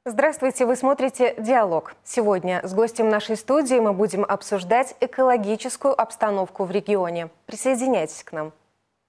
Здравствуйте, вы смотрите «Диалог». Сегодня с гостем нашей студии мы будем обсуждать экологическую обстановку в регионе. Присоединяйтесь к нам.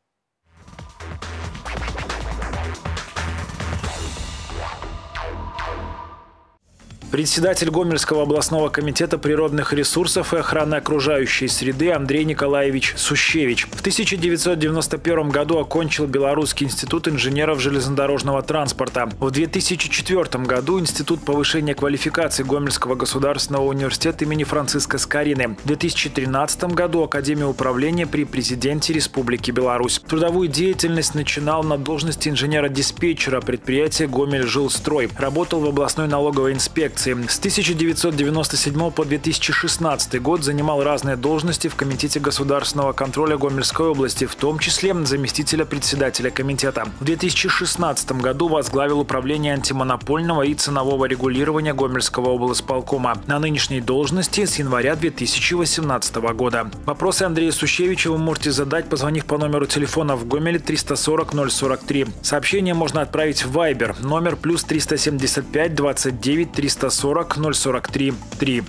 Председатель Гомельского областного комитета природных ресурсов и охраны окружающей среды Андрей Николаевич Сущевич в 1991 году окончил Белорусский институт инженеров железнодорожного транспорта. В 2004 году Институт повышения квалификации Гомельского государственного университета имени Франциска Скорины. В 2013 году Академию управления при президенте Республики Беларусь. Трудовую деятельность начинал на должности инженера-диспетчера предприятия «Гомельжилстрой». Работал в областной налоговой инспекции. С 1997 по 2016 год занимал разные должности в Комитете государственного контроля Гомельской области, в том числе заместителя председателя комитета. В 2016 году возглавил управление антимонопольного и ценового регулирования Гомельского облсполкома. На нынешней должности с января 2018 года. Вопросы Андрея Сущевича вы можете задать, позвонив по номеру телефона в Гомеле 340 043. Сообщение можно отправить в Viber, номер +375 29 340 043 3.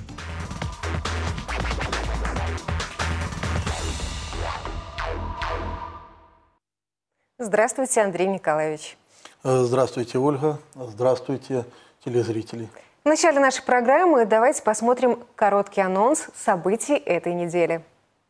Здравствуйте, Андрей Николаевич. Здравствуйте, Ольга. Здравствуйте, телезрители. В начале нашей программы давайте посмотрим короткий анонс событий этой недели.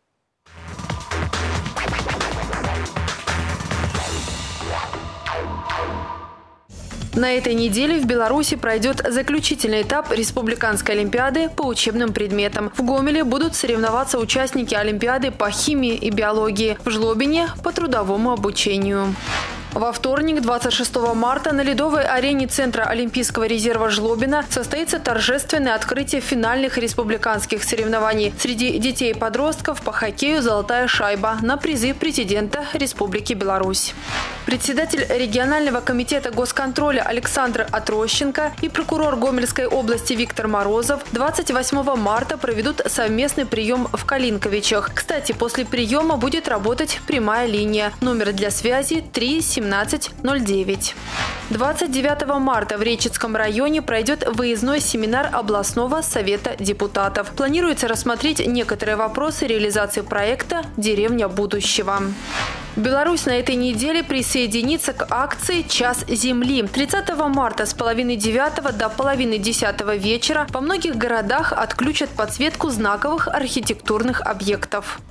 На этой неделе в Беларуси пройдет заключительный этап Республиканской олимпиады по учебным предметам. В Гомеле будут соревноваться участники олимпиады по химии и биологии, в Жлобине – по трудовому обучению. Во вторник, 26 марта, на ледовой арене Центра Олимпийского резерва Жлобина состоится торжественное открытие финальных республиканских соревнований среди детей и подростков по хоккею «Золотая шайба» на призыв президента Республики Беларусь. Председатель регионального комитета госконтроля Александр Отрощенко и прокурор Гомельской области Виктор Морозов 28 марта проведут совместный прием в Калинковичах. Кстати, после приема будет работать прямая линия. Номер для связи 3-1709. 29 марта в Речицком районе пройдет выездной семинар областного совета депутатов. Планируется рассмотреть некоторые вопросы реализации проекта «Деревня будущего». Беларусь на этой неделе присоединится к акции «Час земли». 30 марта с половины 9 до половины 10 вечера во многих городах отключат подсветку знаковых архитектурных объектов.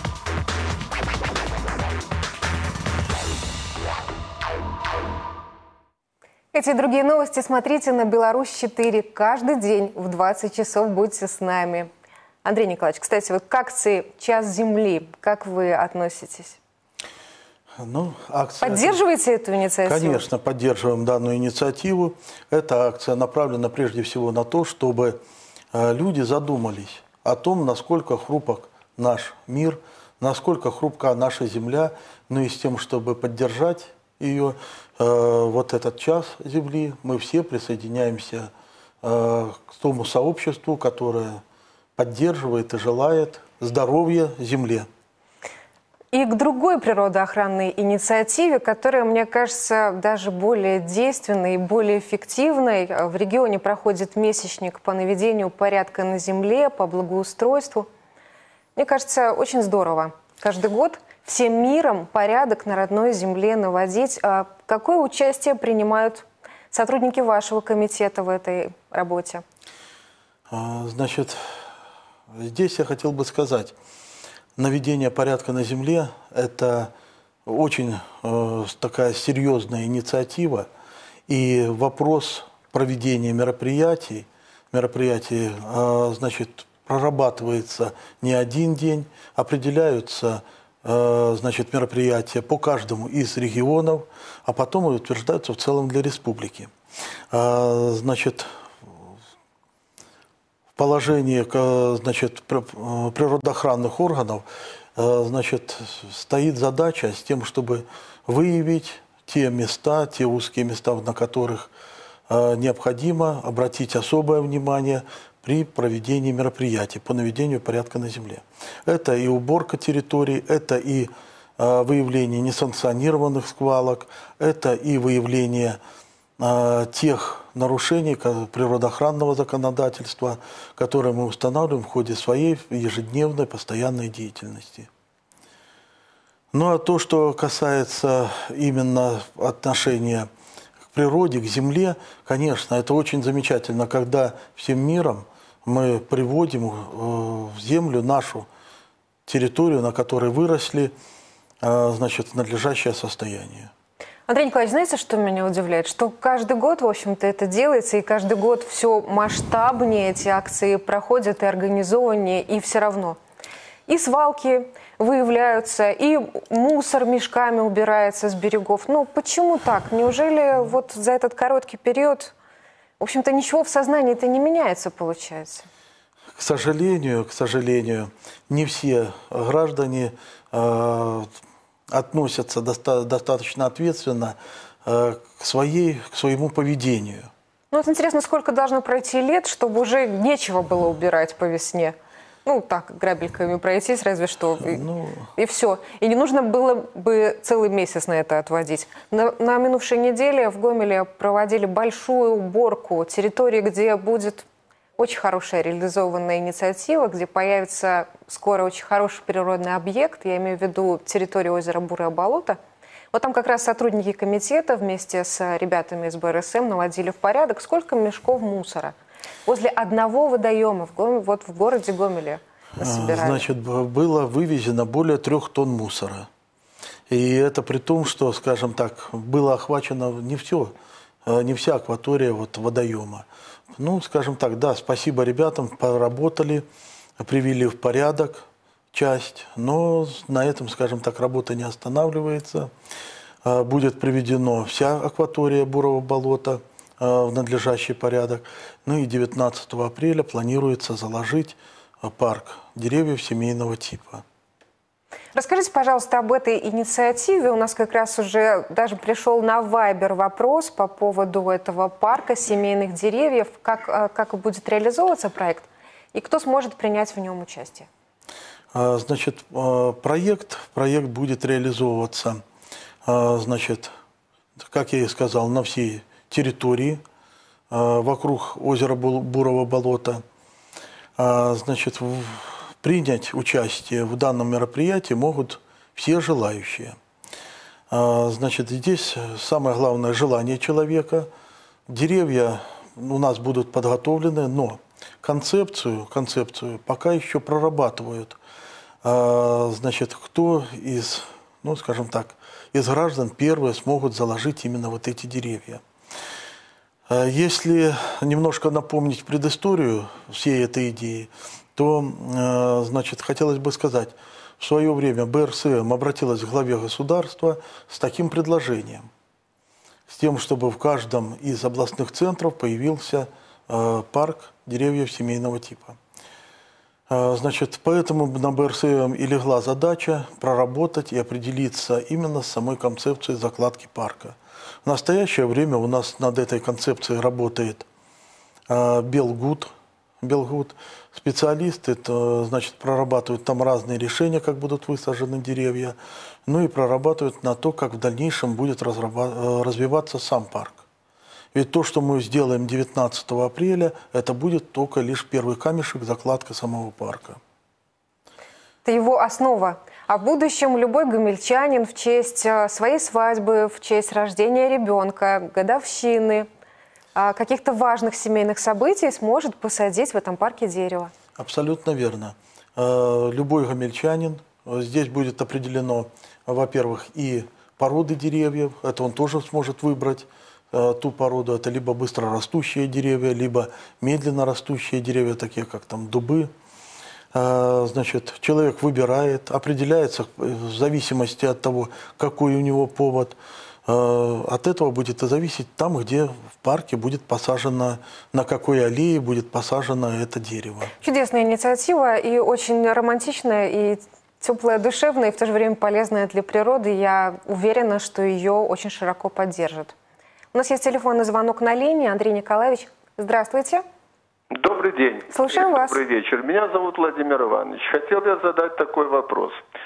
Эти и другие новости смотрите на Беларусь-4 каждый день в 20 часов. Будьте с нами. Андрей Николаевич, кстати, вот к акции «Час земли» как вы относитесь? Поддерживаете эту инициативу? Конечно, поддерживаем данную инициативу. Эта акция направлена прежде всего на то, чтобы люди задумались о том, насколько хрупок наш мир, насколько хрупка наша земля, ну и с тем, чтобы поддержать ее, вот этот час земли, мы все присоединяемся к тому сообществу, которое поддерживает и желает здоровья земле. И к другой природоохранной инициативе, которая, мне кажется, даже более действенной и более эффективной. В регионе проходит месячник по наведению порядка на земле, по благоустройству. Мне кажется, очень здорово. Каждый год всем миром порядок на родной земле наводить. А какое участие принимают сотрудники вашего комитета в этой работе? Значит, здесь я хотел бы сказать, наведение порядка на земле – это очень такая серьезная инициатива, и вопрос проведения мероприятий, значит, прорабатывается не один день, определяются, значит, мероприятия по каждому из регионов, а потом утверждаются в целом для республики. Значит, положении, значит, природоохранных органов, значит, стоит задача с тем, чтобы выявить те места, те узкие места, на которых необходимо обратить особое внимание при проведении мероприятий по наведению порядка на земле. Это и уборка территорий, это и выявление несанкционированных свалок, это и выявление тех нарушений природоохранного законодательства, которые мы устанавливаем в ходе своей ежедневной постоянной деятельности. Ну а то, что касается именно отношения к природе, к земле, конечно, это очень замечательно, когда всем миром мы приводим в землю нашу территорию, на которой выросли, значит, в надлежащее состояние. Андрей Николаевич, знаете, что меня удивляет? Что каждый год, в общем-то, это делается, и каждый год все масштабнее эти акции проходят и организованнее, и все равно. И свалки выявляются, и мусор мешками убирается с берегов. Ну, почему так? Неужели вот за этот короткий период, в общем-то, ничего в сознании-то не меняется, получается? К сожалению, не все граждане относятся достаточно ответственно к своему поведению. Ну, вот интересно, сколько должно пройти лет, чтобы уже нечего было убирать по весне? Ну, так, грабельками пройтись, разве что, и все. И не нужно было бы целый месяц на это отводить. На минувшей неделе в Гомеле проводили большую уборку территории, где будет очень хорошая реализованная инициатива, где появится скоро очень хороший природный объект. Я имею в виду территорию озера Бурое болото. Вот там как раз сотрудники комитета вместе с ребятами из БРСМ наводили в порядок. Сколько мешков мусора возле одного водоема вот в городе Гомеле собирали? Значит, было вывезено более 3 тонн мусора. И это при том, что, скажем так, было охвачено не вся акватория вот водоема. Ну, скажем так, да, спасибо ребятам, поработали, привели в порядок часть, но на этом, скажем так, работа не останавливается. Будет приведена вся акватория Бурого болота в надлежащий порядок. Ну и 19 апреля планируется заложить парк деревьев семейного типа. Расскажите, пожалуйста, об этой инициативе. У нас как раз уже даже пришел на Вайбер вопрос по поводу этого парка семейных деревьев. Как будет реализовываться проект и кто сможет принять в нем участие? Значит, проект будет реализовываться, значит, как я и сказал, на всей территории вокруг озера Бурого болота. Значит, принять участие в данном мероприятии могут все желающие. Значит, здесь самое главное – желание человека. Деревья у нас будут подготовлены, но концепцию пока еще прорабатывают. Значит, кто из, ну, скажем так, из граждан первые смогут заложить именно вот эти деревья. Если немножко напомнить предысторию всей этой идеи, то, значит, хотелось бы сказать, в свое время БРСМ обратилась к главе государства с таким предложением, с тем, чтобы в каждом из областных центров появился парк деревьев семейного типа. Значит, поэтому на БРСМ и легла задача проработать и определиться именно с самой концепцией закладки парка. В настоящее время у нас над этой концепцией работает Белгуд. Специалисты, значит, прорабатывают там разные решения, как будут высажены деревья, ну и прорабатывают на то, как в дальнейшем будет развиваться сам парк. Ведь то, что мы сделаем 19 апреля, это будет только лишь первый камешек, закладка самого парка. Это его основа. А в будущем любой гомельчанин в честь своей свадьбы, в честь рождения ребенка, годовщины, каких-то важных семейных событий сможет посадить в этом парке дерево. Абсолютно верно. Любой гомельчанин, здесь будет определено, во-первых, и породы деревьев, это он тоже сможет выбрать ту породу, это либо быстрорастущие деревья, либо медленно растущие деревья, такие как там дубы. Значит, человек выбирает, определяется в зависимости от того, какой у него повод. От этого будет и зависеть там, где в парке будет посажено, на какой аллее будет посажено это дерево. Чудесная инициатива и очень романтичная, и теплая, душевная, и в то же время полезная для природы. Я уверена, что ее очень широко поддержат. У нас есть телефонный звонок на линии. Андрей Николаевич, здравствуйте. Добрый день. Слушаем вас. Добрый вечер. Меня зовут Владимир Иванович. Хотел я задать такой вопрос.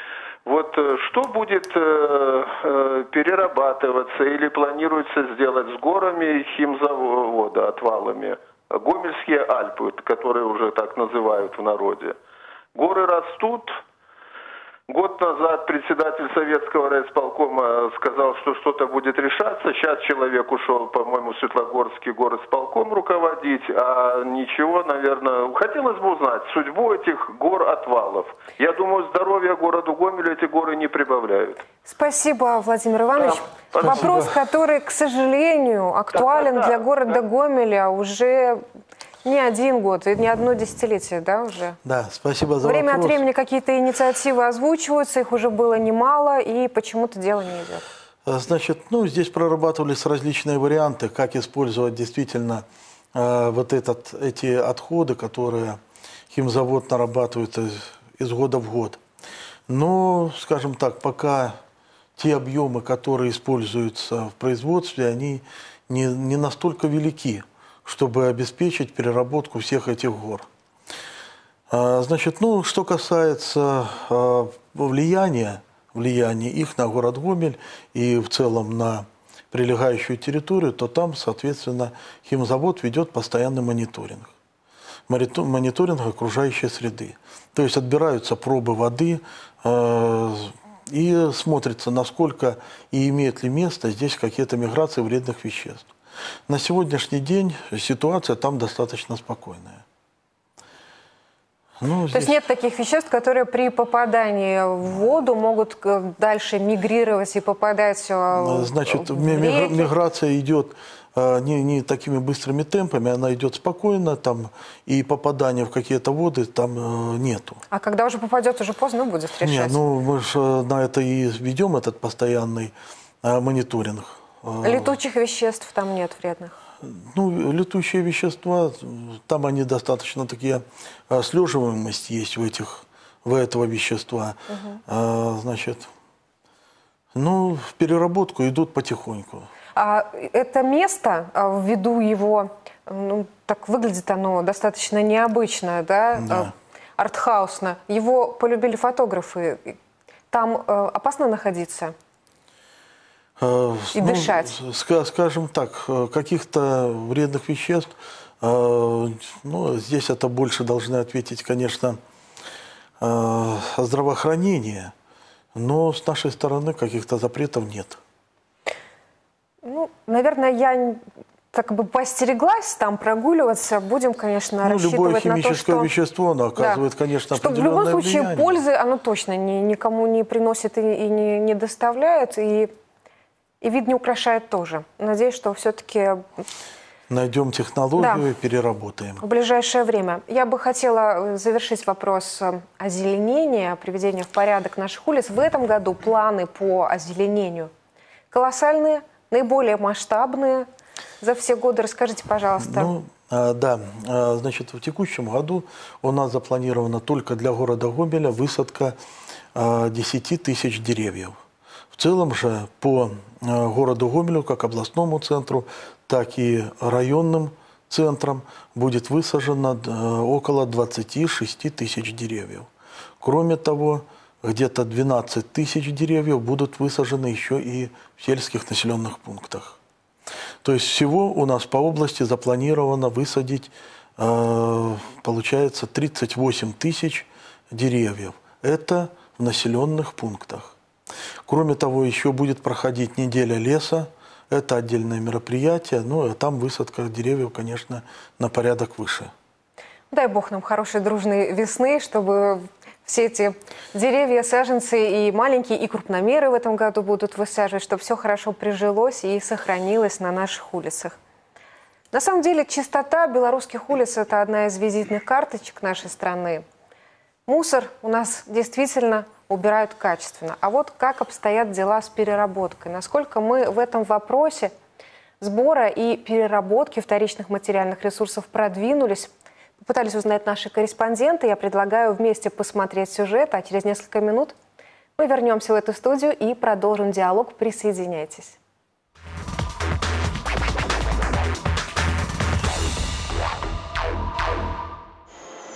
Вот что будет перерабатываться или планируется сделать с горами химзавода, отвалами? Гомельские Альпы, которые уже так называют в народе. Горы растут. Год назад председатель Советского райисполкома сказал, что что-то будет решаться. Сейчас человек ушел, по-моему, в Светлогорский горосполком руководить, а ничего, наверное... Хотелось бы узнать судьбу этих гор-отвалов. Я думаю, здоровья городу Гомелю эти горы не прибавляют. Спасибо, Владимир Иванович. Да, вопрос, который, к сожалению, актуален для города Гомеля уже не один год, и не одно десятилетие, да, уже? Да, спасибо за Время вопрос. от времени какие-то инициативы озвучиваются, их уже было немало, и почему-то дело не идет. Значит, здесь прорабатывались различные варианты, как использовать действительно эти отходы, которые химзавод нарабатывает из года в год. Но, скажем так, пока те объемы, которые используются в производстве, они не настолько велики, чтобы обеспечить переработку всех этих гор. Значит, что касается влияния их на город Гомель и в целом на прилегающую территорию, то там, соответственно, химзавод ведет постоянный мониторинг. Мониторинг окружающей среды. То есть отбираются пробы воды и смотрится, насколько и имеет ли место здесь какие-то миграции вредных веществ. На сегодняшний день ситуация там достаточно спокойная. То есть нет таких веществ, которые при попадании в воду могут дальше мигрировать и попадать Значит, в реки? миграция идет не такими быстрыми темпами, она идет спокойно, там, и попадания в какие-то воды там нету. А когда уже попадет, уже поздно будет решать? Мы же на это и ведем этот постоянный мониторинг. Летучих веществ там нет вредных? Летучие вещества, там они достаточно такие, слеживаемость есть в этого вещества. Значит, в переработку идут потихоньку. А это место, ввиду его, так выглядит оно достаточно необычно, да? Артхаусно, его полюбили фотографы. Там опасно находиться? И дышать? Скажем так, каких-то вредных веществ, здесь это больше должны ответить, конечно, здравоохранение, но с нашей стороны каких-то запретов нет. Наверное, я постереглась там прогуливаться. Будем, конечно, рассчитывать любое на то, химическое вещество, оно оказывает, конечно, определенное влияние. В любом случае пользы оно точно никому не приносит и не доставляет, и вид не украшает тоже. Надеюсь, что все-таки найдем технологию и переработаем. В ближайшее время. Я бы хотела завершить вопрос озеленения, приведения в порядок наших улиц. В этом году планы по озеленению колоссальные, наиболее масштабные за все годы. Расскажите, пожалуйста. Значит, в текущем году у нас запланирована только для города Гомеля высадка 10 тысяч деревьев. В целом же по городу Гомелю, как областному центру, так и районным центрам будет высажено около 26 тысяч деревьев. Кроме того, где-то 12 тысяч деревьев будут высажены еще и в сельских населенных пунктах. То есть всего у нас по области запланировано высадить, получается, 38 тысяч деревьев. Это в населенных пунктах. Кроме того, еще будет проходить неделя леса. Это отдельное мероприятие. А там высадка деревьев, конечно, на порядок выше. Дай бог нам хорошей дружной весны, чтобы все эти деревья, саженцы и маленькие, и крупномеры в этом году будут высаживать, чтобы все хорошо прижилось и сохранилось на наших улицах. На самом деле, чистота белорусских улиц – это одна из визитных карточек нашей страны. Мусор у нас действительно убирают качественно. А вот как обстоят дела с переработкой? Насколько мы в этом вопросе сбора и переработки вторичных материальных ресурсов продвинулись, попытались узнать наши корреспонденты. Я предлагаю вместе посмотреть сюжет, а через несколько минут мы вернемся в эту студию и продолжим диалог. Присоединяйтесь.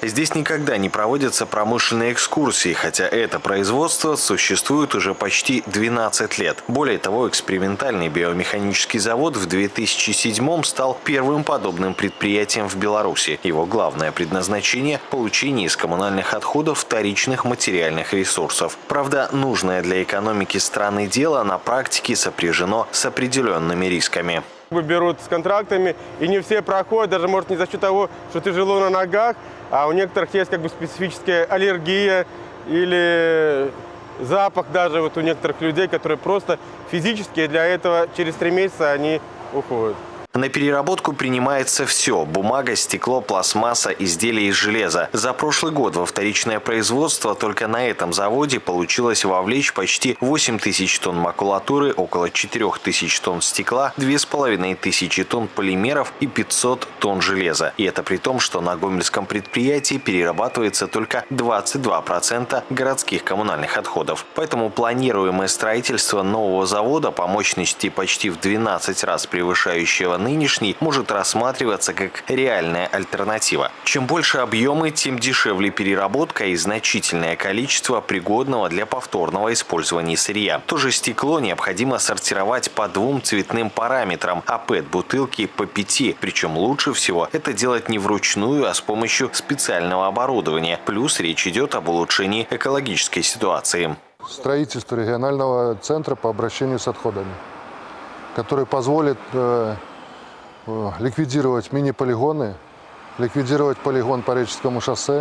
Здесь никогда не проводятся промышленные экскурсии, хотя это производство существует уже почти 12 лет. Более того, экспериментальный биомеханический завод в 2007 стал первым подобным предприятием в Беларуси. Его главное предназначение – получение из коммунальных отходов вторичных материальных ресурсов. Правда, нужное для экономики страны дело на практике сопряжено с определенными рисками. Берут с контрактами, и не все проходят, даже может не за счет того, что тяжело на ногах, а у некоторых есть специфическая аллергия или запах даже у некоторых людей, которые просто физически для этого через 3 месяца они уходят. На переработку принимается все – бумага, стекло, пластмасса, изделия из железа. За прошлый год во вторичное производство только на этом заводе получилось вовлечь почти 8 тысяч тонн макулатуры, около 4 тысяч тонн стекла, 2500 тонн полимеров и 500 тонн железа. И это при том, что на гомельском предприятии перерабатывается только 22% городских коммунальных отходов. Поэтому планируемое строительство нового завода по мощности почти в 12 раз превышающего нынешний может рассматриваться как реальная альтернатива. Чем больше объемы, тем дешевле переработка и значительное количество пригодного для повторного использования сырья. То же стекло необходимо сортировать по 2 цветным параметрам, а ПЭТ-бутылки по 5. Причем лучше всего это делать не вручную, а с помощью специального оборудования. Плюс речь идет об улучшении экологической ситуации. Строительство регионального центра по обращению с отходами, который позволит ликвидировать мини-полигоны, ликвидировать полигон по Реческому шоссе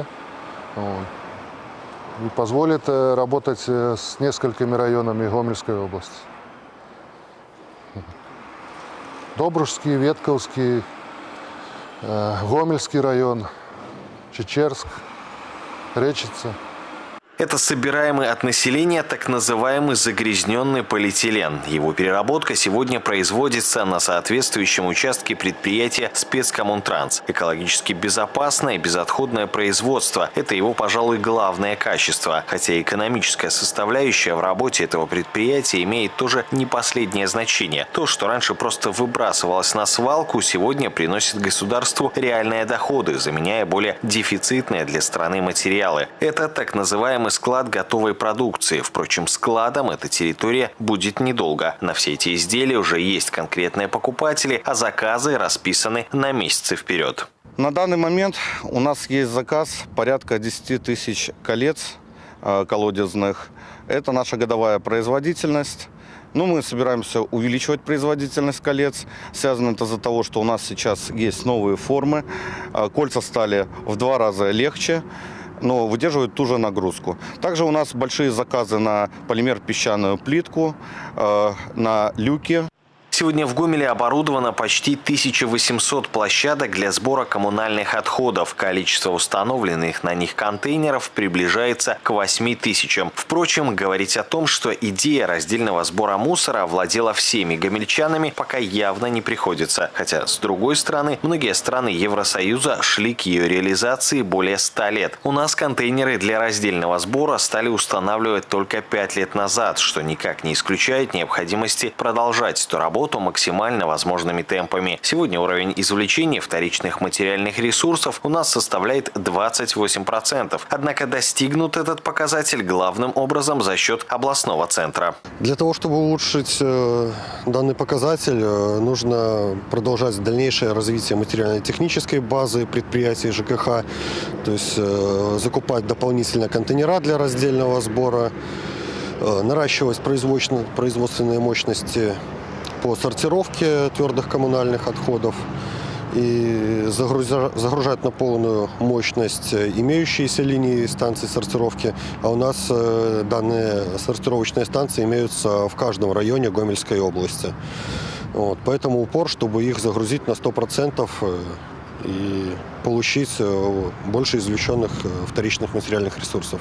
и позволит работать с несколькими районами Гомельской области. Добружский, Ветковский, Гомельский район, Чечерск, Речица. Это собираемый от населения так называемый загрязненный полиэтилен. Его переработка сегодня производится на соответствующем участке предприятия «Спецкоммунтранс». Экологически безопасное и безотходное производство – это его, пожалуй, главное качество. Хотя экономическая составляющая в работе этого предприятия имеет тоже не последнее значение. То, что раньше просто выбрасывалось на свалку, сегодня приносит государству реальные доходы, заменяя более дефицитные для страны материалы. Это так называемый склад готовой продукции. Впрочем, складом эта территория будет недолго. На все эти изделия уже есть конкретные покупатели, а заказы расписаны на месяцы вперед. На данный момент у нас есть заказ порядка 10 тысяч колец колодезных. Это наша годовая производительность. Но мы собираемся увеличивать производительность колец. Связано это из-за того, что у нас сейчас есть новые формы. Кольца стали в 2 раза легче, но выдерживают ту же нагрузку. Также у нас большие заказы на полимер-песчаную плитку, на люки. Сегодня в Гомеле оборудовано почти 1800 площадок для сбора коммунальных отходов. Количество установленных на них контейнеров приближается к 8000. Впрочем, говорить о том, что идея раздельного сбора мусора овладела всеми гомельчанами, пока явно не приходится. Хотя, с другой стороны, многие страны Евросоюза шли к ее реализации более 100 лет. У нас контейнеры для раздельного сбора стали устанавливать только 5 лет назад, что никак не исключает необходимости продолжать эту работу максимально возможными темпами. Сегодня уровень извлечения вторичных материальных ресурсов у нас составляет 28%. Однако достигнут этот показатель главным образом за счет областного центра. Для того, чтобы улучшить данный показатель, нужно продолжать дальнейшее развитие материально-технической базы предприятий ЖКХ, то есть закупать дополнительно контейнера для раздельного сбора, наращивать производственные мощности по сортировке твердых коммунальных отходов и загружать на полную мощность имеющиеся линии станций сортировки. А у нас данные сортировочные станции имеются в каждом районе Гомельской области. Поэтому упор, чтобы их загрузить на 100% и получить больше извлеченных вторичных материальных ресурсов.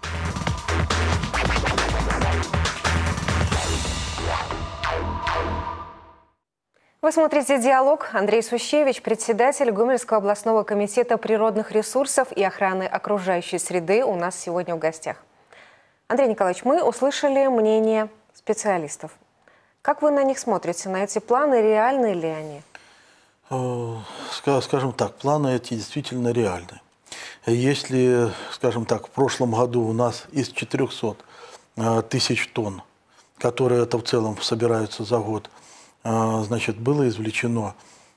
Вы смотрите «Диалог». Андрей Сущевич, председатель Гомельского областного комитета природных ресурсов и охраны окружающей среды, у нас сегодня в гостях. Андрей Николаевич, мы услышали мнение специалистов. Как вы на них смотрите, на эти планы, реальны ли они? Скажем так, планы эти действительно реальны. Если, скажем так, в прошлом году у нас из 400 тысяч тонн, которые это в целом собираются за год, значит, было извлечено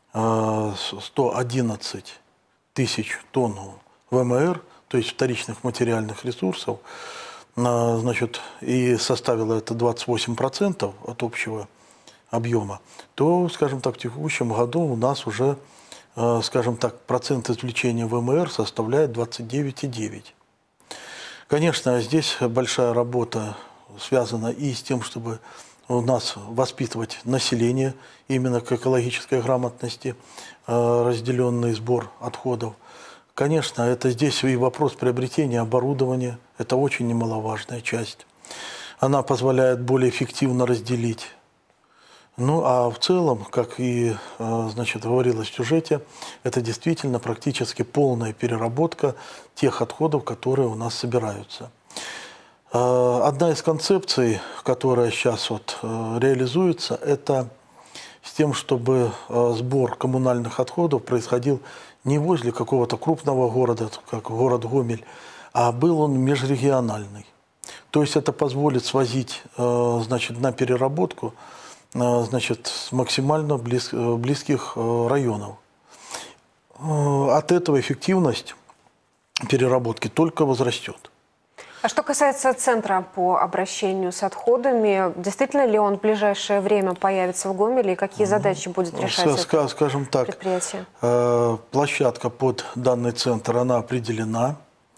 111 тысяч тонн ВМР, то есть вторичных материальных ресурсов, значит, и составило это 28% от общего объема, то, скажем так, в текущем году у нас уже, скажем так, процент извлечения ВМР составляет 29,9%. Конечно, здесь большая работа связана и с тем, чтобы у нас воспитывать население именно к экологической грамотности, разделенный сбор отходов. Конечно, это здесь и вопрос приобретения оборудования, это очень немаловажная часть. Она позволяет более эффективно разделить. Ну, а в целом, как и, значит, говорилось в сюжете, это действительно практически полная переработка тех отходов, которые у нас собираются. Одна из концепций, которая сейчас вот реализуется, это с тем, чтобы сбор коммунальных отходов происходил не возле какого-то крупного города, как город Гомель, а был он межрегиональный. То есть это позволит свозить, значит, на переработку, значит, с максимально близких районов. От этого эффективность переработки только возрастет. А что касается центра по обращению с отходами, действительно ли он в ближайшее время появится в Гомеле и какие задачи будет решать скажем так, предприятие? Площадка под данный центр, она определена.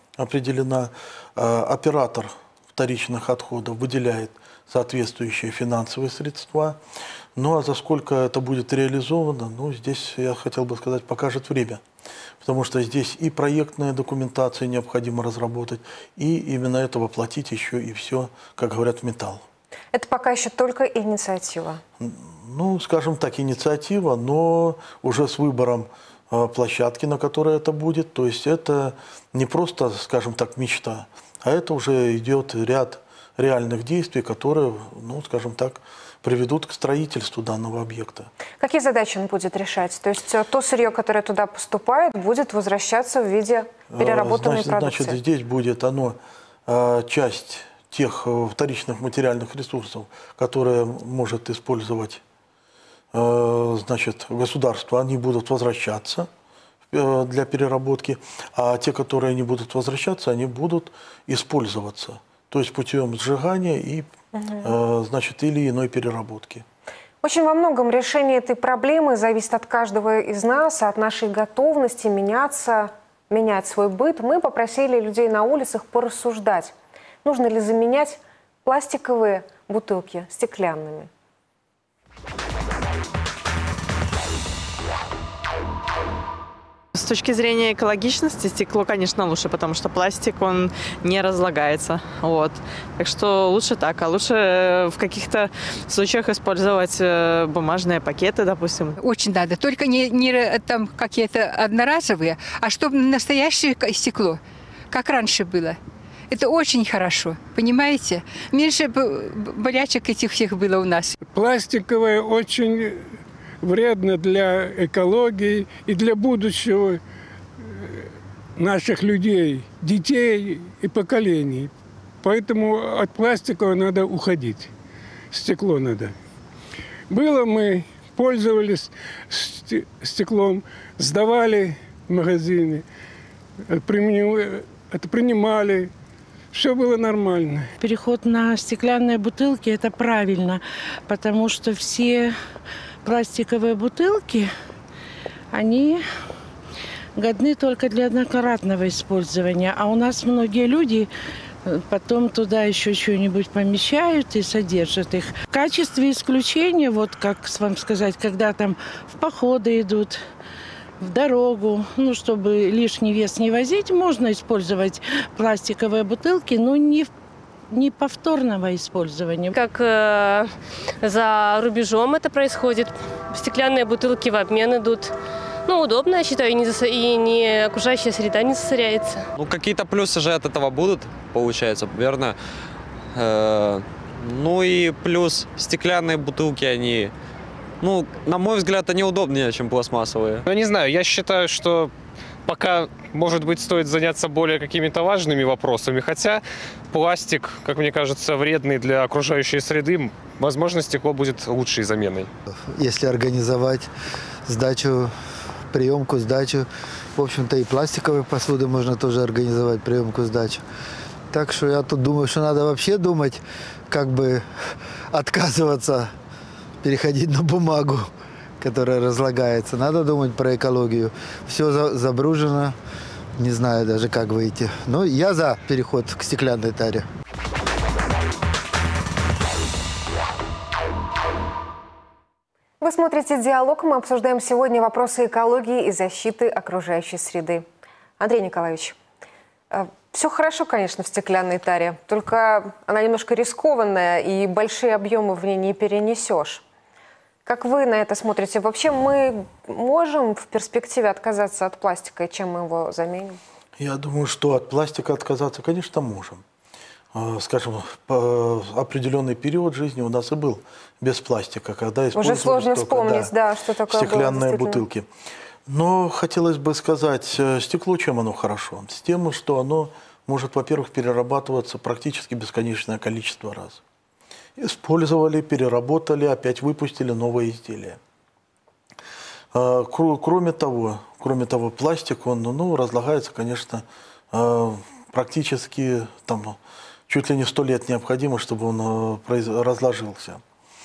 Оператор вторичных отходов выделяет соответствующие финансовые средства. Ну а за сколько это будет реализовано, ну здесь, я хотел бы сказать, покажет время. Потому что здесь и проектная документация необходимо разработать, и именно это воплотить еще и все, как говорят, в металл. Это пока еще только инициатива. Ну, скажем так, инициатива, но уже с выбором площадки, на которой это будет. То есть это не просто, скажем так, мечта, а это уже идет ряд реальных действий, которые, ну, скажем так, приведут к строительству данного объекта. Какие задачи он будет решать? То есть то сырье, которое туда поступает, будет возвращаться в виде переработанной продукции? Значит, здесь будет оно, часть тех вторичных материальных ресурсов, которые может использовать, значит, государство, они будут возвращаться для переработки, а те, которые не будут возвращаться, они будут использоваться. То есть путем сжигания и, значит, или иной переработки. Очень во многом решение этой проблемы зависит от каждого из нас, от нашей готовности меняться, менять свой быт. Мы попросили людей на улицах порассуждать, нужно ли заменять пластиковые бутылки стеклянными. С точки зрения экологичности стекло, конечно, лучше, потому что пластик, он не разлагается. Вот. Так что лучше так. А лучше в каких-то случаях использовать бумажные пакеты, допустим. Очень надо. Только не там какие-то одноразовые, а чтобы настоящее стекло, как раньше было. Это очень хорошо, понимаете? Меньше болячек этих всех было у нас. Пластиковое очень вредно для экологии и для будущего наших людей, детей и поколений. Поэтому от пластика надо уходить, стекло надо. Мы пользовались стеклом, сдавали в магазины, это принимали, все было нормально. Переход на стеклянные бутылки – это правильно, потому что все пластиковые бутылки, они годны только для однократного использования. А у нас многие люди потом туда еще что-нибудь помещают и содержат их. В качестве исключения, вот как вам сказать, когда там в походы идут, в дорогу, ну, чтобы лишний вес не возить, можно использовать пластиковые бутылки, но не повторного использования. Как за рубежом это происходит. Стеклянные бутылки в обмен идут. Ну, удобно, я считаю, и не окружающая среда не засоряется. Ну, какие-то плюсы же от этого будут, получается, верно? Ну и плюс стеклянные бутылки, они, ну, на мой взгляд, они удобнее, чем пластмассовые. Ну, не знаю, я считаю, что пока, может быть, стоит заняться более какими-то важными вопросами. Хотя пластик, как мне кажется, вредный для окружающей среды. Возможно, стекло будет лучшей заменой. Если организовать сдачу, приемку, сдачу, в общем-то и пластиковой посуды можно тоже организовать приемку, сдачу. Так что я тут думаю, что надо вообще думать, как бы отказываться, переходить на бумагу, которая разлагается. Надо думать про экологию. Все забружено, не знаю даже, как выйти. Но я за переход к стеклянной таре. Вы смотрите «Диалог». Мы обсуждаем сегодня вопросы экологии и защиты окружающей среды. Андрей Николаевич, все хорошо, конечно, в стеклянной таре, только она немножко рискованная, и большие объемы в ней не перенесешь. Как вы на это смотрите? Вообще мы можем в перспективе отказаться от пластика, и чем мы его заменим? Я думаю, что от пластика отказаться, конечно, можем. Скажем, определенный период жизни у нас и был без пластика, когда использовали уже сложно только, вспомнить, да, что такое стеклянные было, бутылки. Но хотелось бы сказать, стекло чем оно хорошо? С тем, что оно может, во-первых, перерабатываться практически бесконечное количество раз. Использовали, переработали, опять выпустили новые изделия. Кроме того, пластик, он разлагается, конечно, практически там, чуть ли не 100 лет необходимо, чтобы он разложился.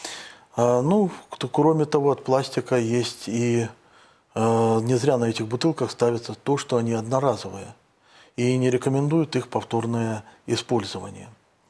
Ну, кроме того, от пластика есть и не зря на этих бутылках ставится то, что они одноразовые, и не рекомендуют их повторное использование.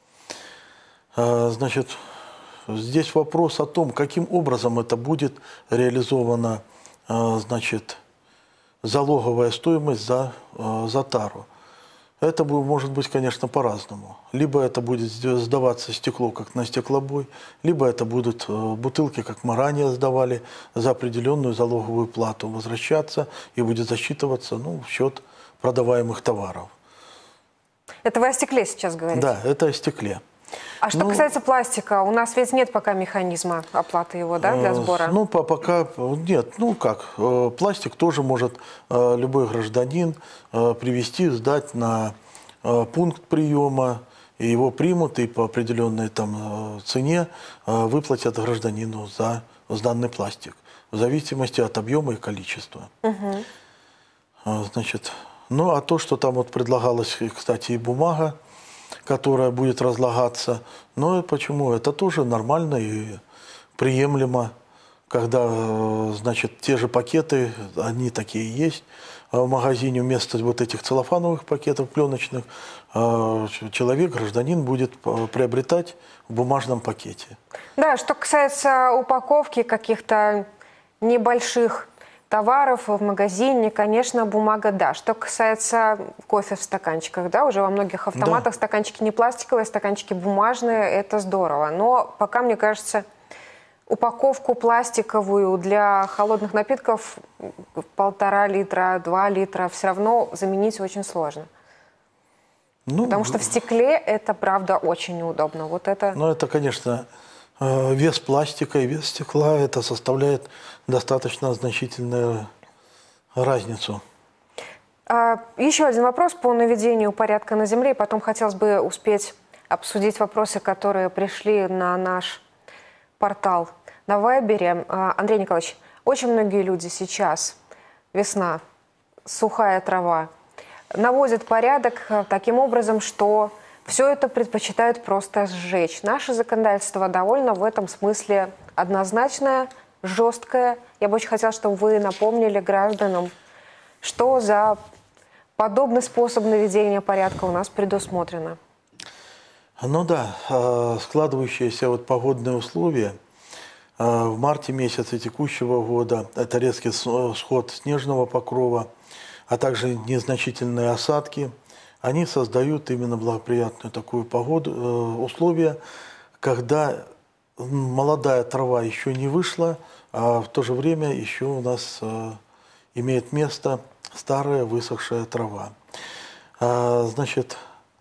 Значит, здесь вопрос о том, каким образом это будет реализована, значит, залоговая стоимость за тару. Это может быть, конечно, по-разному. Либо это будет сдаваться стекло, как на стеклобой, либо это будут бутылки, как мы ранее сдавали, за определенную залоговую плату возвращаться и будет засчитываться в счет продаваемых товаров. Это вы о стекле сейчас говорите? Да, это о стекле. А что касается пластика, у нас ведь нет пока механизма оплаты его, да, для сбора? Пока нет. Пластик тоже может любой гражданин привезти, сдать на пункт приема, и его примут, и по определенной цене выплатят гражданину за сданный пластик, в зависимости от объема и количества. Значит, а то, что там предлагалось, кстати, и бумага, которая будет разлагаться. Но почему? Это тоже нормально и приемлемо, когда, значит, те же пакеты, они такие есть. В магазине вместо вот этих целлофановых пакетов пленочных человек, гражданин будет приобретать в бумажном пакете. Да, что касается упаковки каких-то небольших товаров в магазине, конечно, бумага, да. Что касается кофе в стаканчиках, да, уже во многих автоматах стаканчики не пластиковые, стаканчики бумажные, это здорово. Но пока, мне кажется, упаковку пластиковую для холодных напитков 1,5 литра, 2 литра все равно заменить очень сложно. Потому что в стекле это, правда, очень неудобно. Вот это... это, конечно... Вес пластика и вес стекла, это составляет достаточно значительную разницу. Еще один вопрос по наведению порядка на Земле. Потом хотелось бы успеть обсудить вопросы, которые пришли на наш портал на Вайбере. Андрей Николаевич, очень многие люди сейчас, весна, сухая трава, наводят порядок таким образом, что... Все это предпочитают просто сжечь. Наше законодательство довольно в этом смысле однозначное, жесткое. Я бы очень хотела, чтобы вы напомнили гражданам, что за подобный способ наведения порядка у нас предусмотрено. Складывающиеся погодные условия в марте месяце текущего года, это резкий сход снежного покрова, а также незначительные осадки, они создают именно благоприятную такую погоду, условия, когда молодая трава еще не вышла, а в то же время еще у нас имеет место старая высохшая трава. Значит,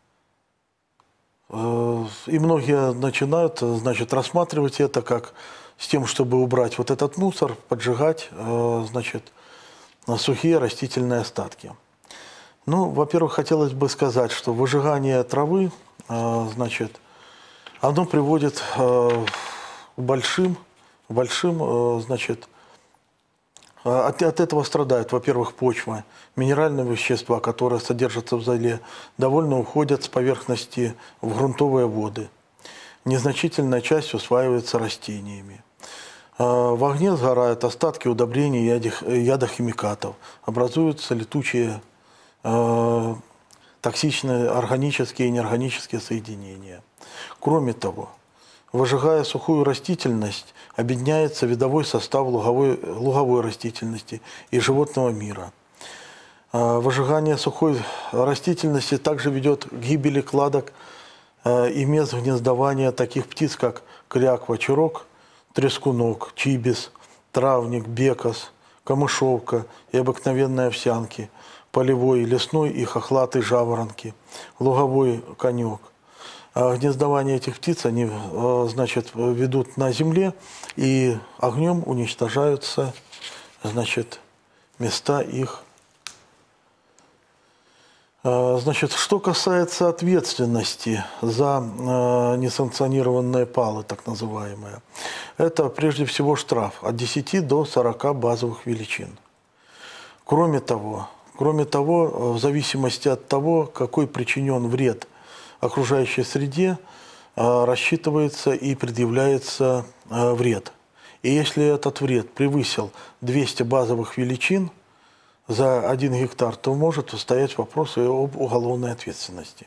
и многие начинают, рассматривать это как с тем, чтобы убрать вот этот мусор, поджигать, сухие растительные остатки. Ну, во-первых, хотелось бы сказать, что выжигание травы, значит, оно приводит к большим, значит, от этого страдают, во-первых, почва, минеральные вещества, которые содержатся в зале, довольно уходят с поверхности в грунтовые воды. Незначительная часть усваивается растениями. В огне сгорают остатки удобрений ядохимикатов, образуются летучие токсичные органические и неорганические соединения. Кроме того, выжигая сухую растительность, обедняется видовой состав луговой растительности и животного мира. Выжигание сухой растительности также ведет к гибели кладок и мест гнездования таких птиц, как кряква, чурок, трескунок, чибис, травник, бекас, камышовка и обыкновенные овсянки, полевой, лесной и хохлатый жаворонки, луговой конек. Гнездование этих птиц они, значит, ведут на земле, и огнем уничтожаются, значит, места их. Значит, что касается ответственности за несанкционированные палы, так называемые, это прежде всего штраф от 10 до 40 базовых величин. Кроме того, в зависимости от того, какой причинен вред окружающей среде, рассчитывается и предъявляется вред. И если этот вред превысил 200 базовых величин за 1 гектар, то может стоять вопрос об уголовной ответственности.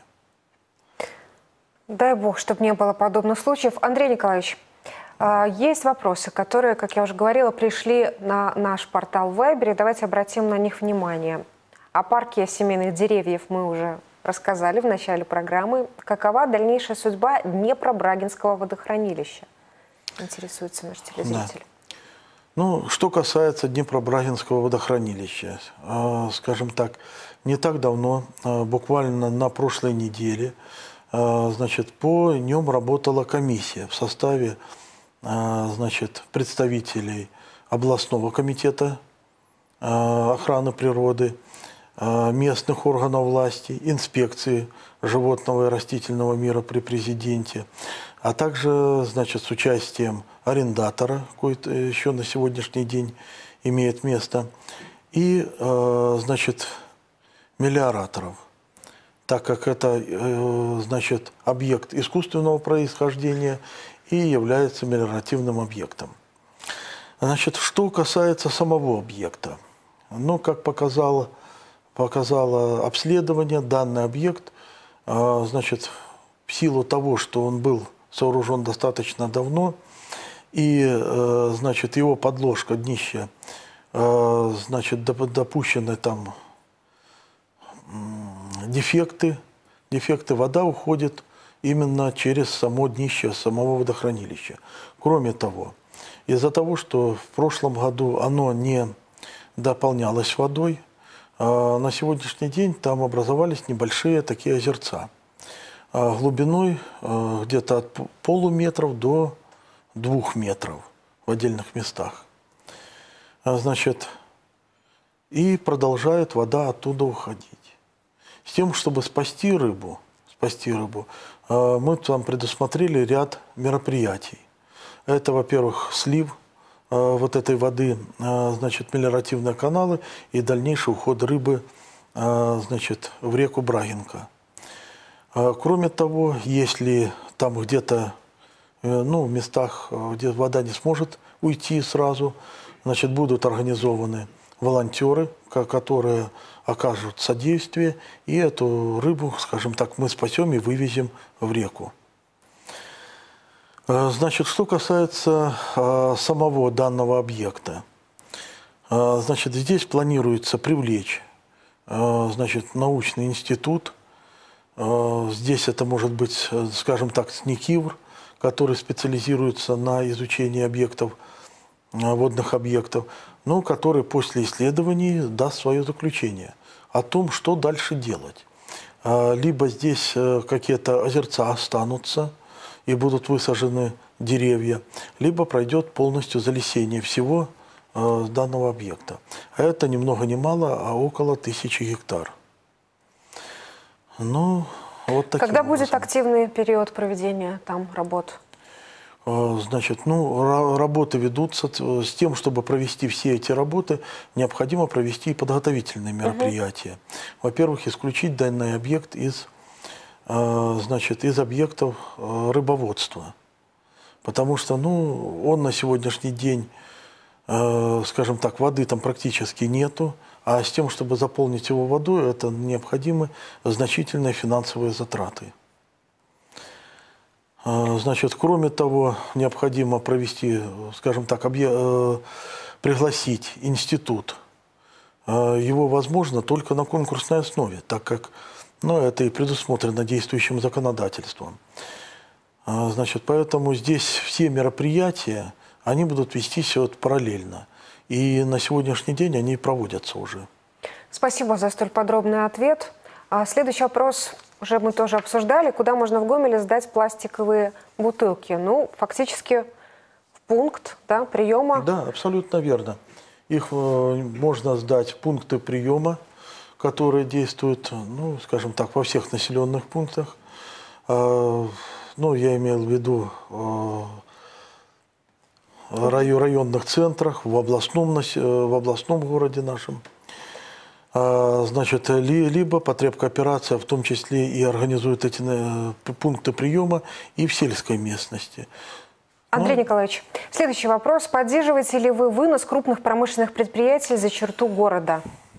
Дай бог, чтобы не было подобных случаев. Андрей Николаевич, есть вопросы, которые, как я уже говорила, пришли на наш портал в Вайбере. Давайте обратим на них внимание. О парке семейных деревьев мы уже рассказали в начале программы. Какова дальнейшая судьба Днепро-Брагинского водохранилища? Интересуется наш телезритель. Да. Ну, что касается Днепро-Брагинского водохранилища, скажем так, не так давно, буквально на прошлой неделе, значит, по нем работала комиссия в составе, значит, представителей областного комитета охраны природы, местных органов власти, инспекции животного и растительного мира при президенте, а также, значит, с участием арендатора, какой-то еще на сегодняшний день имеет место, и, значит, мелиораторов, так как это, значит, объект искусственного происхождения и является мелиоративным объектом. Значит, что касается самого объекта, ну, как показало обследование, данный объект, значит, в силу того, что он был сооружен достаточно давно, и, значит, его подложка, днище, значит, допущены там дефекты, вода уходит именно через само днище самого водохранилища. Кроме того, из-за того, что в прошлом году оно не дополнялось водой, на сегодняшний день там образовались небольшие такие озерца глубиной где-то от полуметров до 2 метров в отдельных местах. Значит, и продолжает вода оттуда уходить. С тем, чтобы спасти рыбу, мы там предусмотрели ряд мероприятий. Это, во-первых, слив вот этой воды, значит, мелиоративные каналы и дальнейший уход рыбы, значит, в реку Брагинка. Кроме того, если там где-то, ну, в местах, где вода не сможет уйти сразу, значит, будут организованы волонтеры, которые окажут содействие, и эту рыбу, скажем так, мы спасем и вывезем в реку. Значит, что касается самого данного объекта, значит, здесь планируется привлечь, значит, научный институт. Здесь это может быть, скажем так, СНИКИВР, который специализируется на изучении объектов, водных объектов, но который после исследований даст свое заключение о том, что дальше делать. Либо здесь какие-то озерца останутся и будут высажены деревья, либо пройдет полностью залесение всего данного объекта. А это ни много ни мало, а около 1000 гектар. Ну, вот таким Когда образом. будет активный период проведения там работ? Значит, ну, работы ведутся с тем, чтобы провести все эти работы, необходимо провести и подготовительные мероприятия. Во-первых, исключить данный объект из, значит, из объектов рыбоводства. Потому что, ну, он на сегодняшний день, скажем так, воды там практически нету, а с тем, чтобы заполнить его водой, это необходимы значительные финансовые затраты. Значит, кроме того, необходимо провести, скажем так, пригласить институт. Его возможно только на конкурсной основе, так как, ну, это и предусмотрено действующим законодательством. Значит, поэтому здесь все мероприятия, они будут вестись вот параллельно. И на сегодняшний день они проводятся уже. Спасибо за столь подробный ответ. Следующий вопрос уже мы тоже обсуждали. Куда можно в Гомеле сдать пластиковые бутылки? Ну, фактически в пункт, да, приема. Да, абсолютно верно. Их можно сдать в пункты приема, которые действуют, ну, скажем так, во всех населенных пунктах. Ну, я имел в виду районных центрах, в областном городе нашем. Значит, либо потребкооперация, в том числе и организует эти пункты приема и в сельской местности. Андрей Николаевич, следующий вопрос. Поддерживаете ли вы вынос крупных промышленных предприятий за черту города?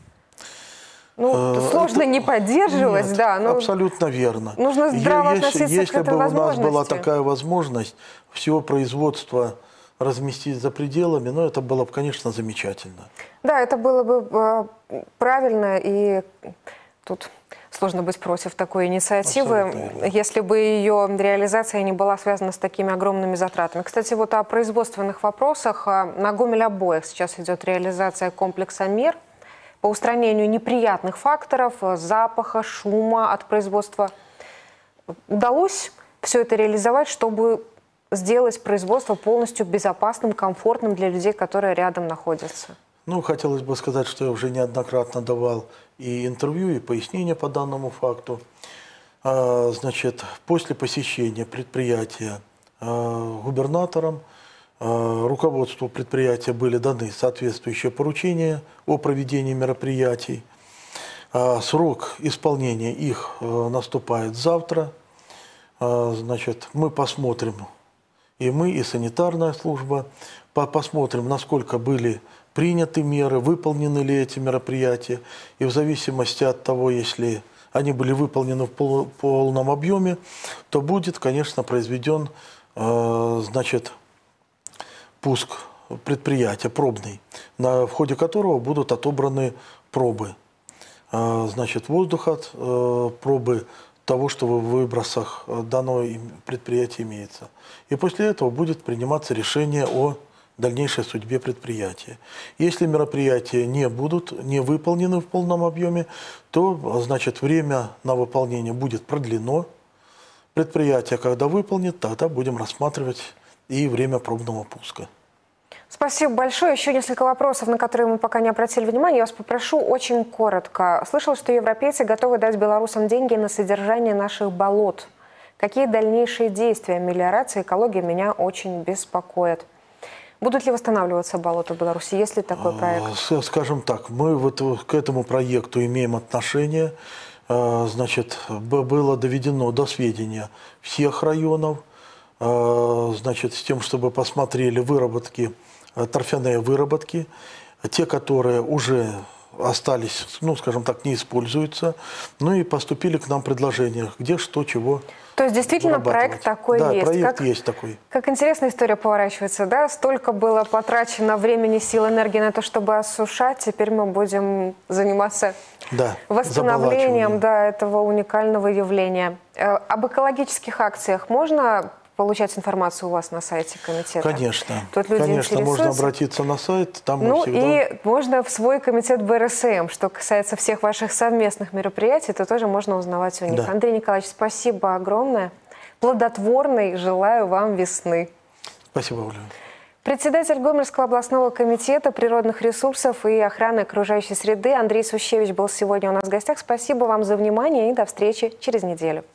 Ну, сложно не поддерживать, нет, да. Но абсолютно верно. Нужно здраво относиться к этой возможности. Если бы у нас была такая возможность всего производства разместить за пределами, но это было бы, конечно, замечательно. Да, это было бы правильно, и тут сложно быть против такой инициативы, если бы ее реализация не была связана с такими огромными затратами. Кстати, вот о производственных вопросах. На Гомель-Обоях сейчас идет реализация комплекса мер по устранению неприятных факторов, запаха, шума от производства. Удалось все это реализовать, чтобы сделать производство полностью безопасным, комфортным для людей, которые рядом находятся? Ну, хотелось бы сказать, что я уже неоднократно давал и интервью, и пояснения по данному факту. Значит, после посещения предприятия губернатором, руководству предприятия были даны соответствующие поручения о проведении мероприятий. Срок исполнения их наступает завтра. Значит, мы посмотрим, и мы, и санитарная служба, посмотрим, насколько были приняты меры, выполнены ли эти мероприятия. И в зависимости от того, если они были выполнены в полном объеме, то будет, конечно, произведен, значит, пуск предприятия пробный, в ходе которого будут отобраны пробы, значит, воздуха, пробы того, что в выбросах данного предприятия имеется. И после этого будет приниматься решение о дальнейшей судьбе предприятия. Если мероприятия не выполнены в полном объеме, то, значит, время на выполнение будет продлено. Предприятие, когда выполнит, тогда будем рассматривать и время пробного пуска. Спасибо большое. Еще несколько вопросов, на которые мы пока не обратили внимания. Я вас попрошу очень коротко. Слышал, что европейцы готовы дать белорусам деньги на содержание наших болот. Какие дальнейшие действия мелиорации, экология меня очень беспокоят. Будут ли восстанавливаться болота в Беларуси? Есть ли такой проект? Скажем так, мы вот к этому проекту имеем отношение. Значит, было доведено до сведения всех районов, значит, с тем, чтобы посмотрели выработки, торфяные выработки, те, которые уже остались, ну, скажем так, не используются, ну и поступили к нам предложения, где, что, чего. То есть действительно проект такой есть? Да, проект есть такой. Как интересная история поворачивается, да? Столько было потрачено времени, сил, энергии на то, чтобы осушать, теперь мы будем заниматься восстановлением этого уникального явления. Об экологических акциях можно получать информацию у вас на сайте комитета? Конечно. Тут люди конечно, можно обратиться на сайт. Там и можно в свой комитет БРСМ. Что касается всех ваших совместных мероприятий, то тоже можно узнавать у них. Да. Андрей Николаевич, спасибо огромное. Плодотворной желаю вам весны. Спасибо, Оля. Председатель Гомельского областного комитета природных ресурсов и охраны окружающей среды Андрей Сущевич был сегодня у нас в гостях. Спасибо вам за внимание и до встречи через неделю.